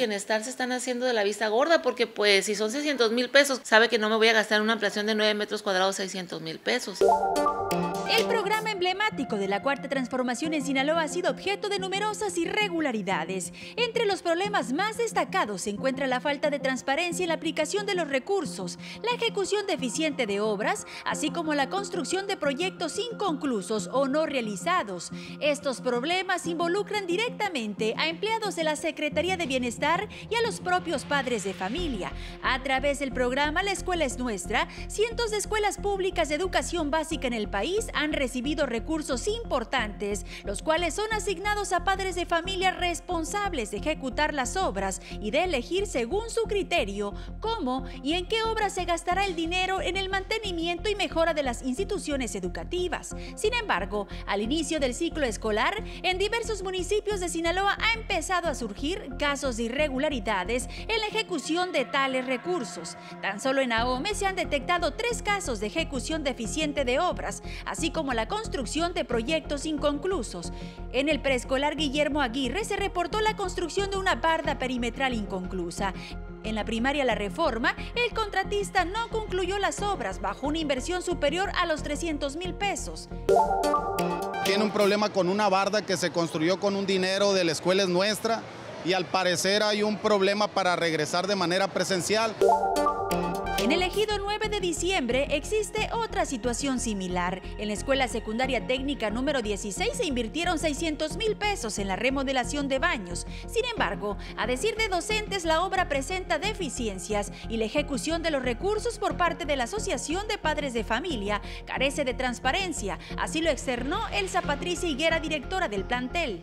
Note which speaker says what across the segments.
Speaker 1: Bienestar se están haciendo de la vista gorda porque pues si son 600,000 pesos, sabe que no me voy a gastar en una ampliación de 9 metros cuadrados 600,000 pesos.
Speaker 2: El programa emblemático de la Cuarta Transformación en Sinaloa ha sido objeto de numerosas irregularidades. Entre los problemas más destacados se encuentra la falta de transparencia en la aplicación de los recursos, la ejecución deficiente de obras, así como la construcción de proyectos inconclusos o no realizados. Estos problemas involucran directamente a empleados de la Secretaría de Bienestar y a los propios padres de familia. A través del programa La Escuela es Nuestra, cientos de escuelas públicas de educación básica en el país han recibido recursos importantes, los cuales son asignados a padres de familia responsables de ejecutar las obras y de elegir según su criterio cómo y en qué obras se gastará el dinero en el mantenimiento y mejora de las instituciones educativas. Sin embargo, al inicio del ciclo escolar, en diversos municipios de Sinaloa ha empezado a surgir casos de irregularidades en la ejecución de tales recursos. Tan solo en Ahome se han detectado 3 casos de ejecución deficiente de obras, así como la construcción de proyectos inconclusos. En el preescolar Guillermo Aguirre se reportó la construcción de una barda perimetral inconclusa. En la primaria La Reforma, el contratista no concluyó las obras bajo una inversión superior a los 300,000 pesos.
Speaker 3: Tiene un problema con una barda que se construyó con un dinero de La Escuela es Nuestra y al parecer hay un problema para regresar de manera presencial.
Speaker 2: En el ejido 9 de diciembre existe otra situación similar. En la Escuela Secundaria Técnica número 16 se invirtieron 600,000 pesos en la remodelación de baños. Sin embargo, a decir de docentes, la obra presenta deficiencias y la ejecución de los recursos por parte de la Asociación de Padres de Familia carece de transparencia. Así lo externó Elsa Patricia Higuera, directora del plantel.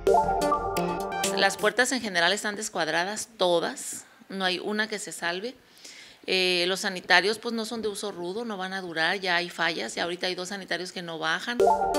Speaker 1: Las puertas en general están descuadradas, todas, no hay una que se salve. Los sanitarios pues no son de uso rudo, no van a durar, ya hay fallas y ahorita hay 2 sanitarios que no bajan.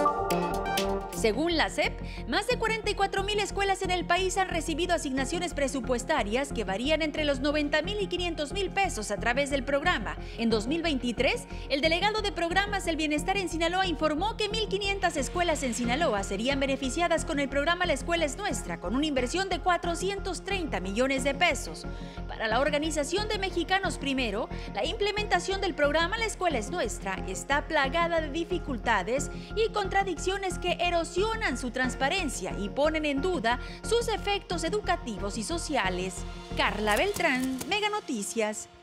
Speaker 2: Según la SEP, más de 44,000 escuelas en el país han recibido asignaciones presupuestarias que varían entre los 90,000 y 500,000 pesos a través del programa. En 2023, el delegado de Programas del Bienestar en Sinaloa informó que 1,500 escuelas en Sinaloa serían beneficiadas con el programa La Escuela es Nuestra, con una inversión de 430 millones de pesos. Para la Organización de Mexicanos Primero, la implementación del programa La Escuela es Nuestra está plagada de dificultades y contradicciones que erosionan su transparencia y ponen en duda sus efectos educativos y sociales. Carla Beltrán, Mega Noticias.